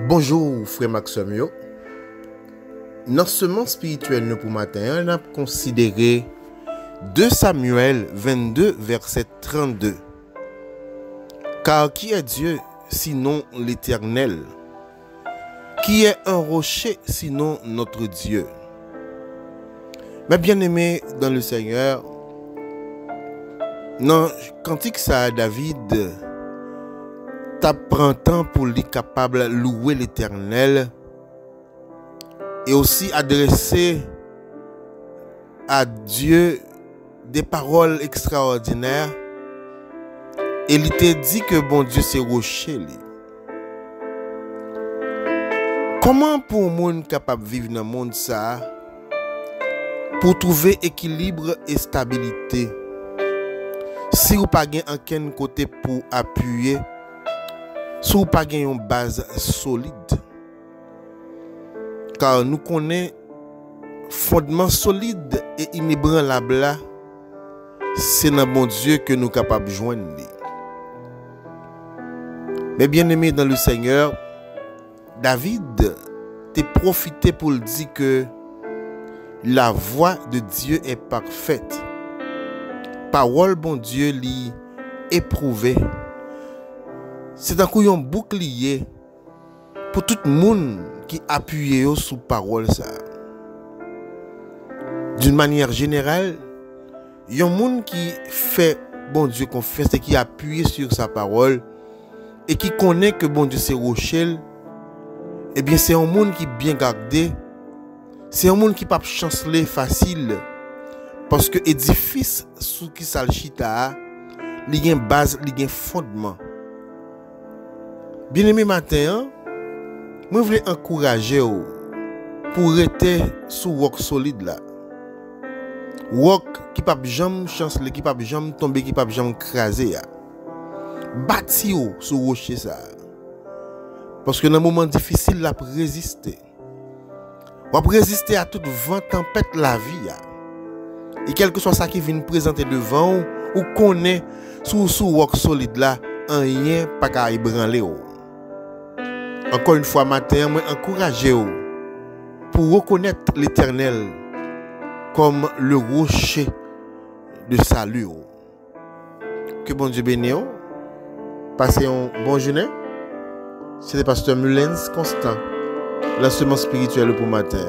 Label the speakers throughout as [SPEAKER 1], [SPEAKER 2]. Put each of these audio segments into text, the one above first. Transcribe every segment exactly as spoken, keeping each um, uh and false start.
[SPEAKER 1] Bonjour frère Maxime yo. Dans ce monde spirituel nous pour matin, on a considéré deux Samuel vingt-deux verset trente-deux. Car qui est Dieu sinon l'Éternel? Qui est un rocher sinon notre Dieu? Mes bien-aimés dans le Seigneur, dans cantique ça David t'as pris temps pour lui capable de louer l'Éternel et aussi adresser à Dieu des paroles extraordinaires. Et il t'a dit que bon Dieu c'est rocher. Comment pour un monde capable de vivre dans le monde ça pour trouver équilibre et stabilité si vous pas gain aucun côté pour appuyer, si vous pas gain une base solide? Car nous connaissons fondement solide et inébranlable, c'est dans bon Dieu que nous sommes capables de joindre. Mais bien aimé dans le Seigneur, David t'a profité pour le dire que la voix de Dieu est parfaite. Parole bon Dieu li éprouvé. C'est un coup un bouclier pour tout le monde qui appuie sur parole ça. D'une manière générale, il y a un monde qui fait bon Dieu confiance et qui appuie sur sa parole et qui connaît que bon Dieu c'est rocher. Eh bien c'est un monde qui bien gardé. C'est un monde qui pas chanceler facile parce que édifice sous qui ça le chita, il y a une base, il y a un fondement. Bien-aimé matin, moi je voulais encourager vous pour rester sous rock solide là. Rock qui pas jamais chanceler, qui pas jamais tomber, qui pas jamais craser. Bâti vous sur rocher ça. Parce que dans un moment difficile, la résister. On va résister à toute vent, tempête, la vie. Et quel que soit ça qui vient présenter devant, ou connaît sous sous rock solide là, un rien pas qu'à ébranler. Encore une fois matin, moi encourager pour reconnaître l'Éternel comme le rocher de salut. Que bon Dieu bénisse. Passez un bon journée. C'est le pasteur Mullens Constant, l'enseignement spirituel pour matin.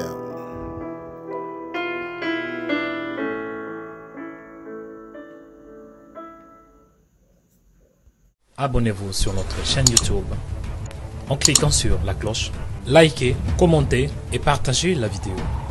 [SPEAKER 2] Abonnez-vous sur notre chaîne YouTube en cliquant sur la cloche, likez, commentez et partagez la vidéo.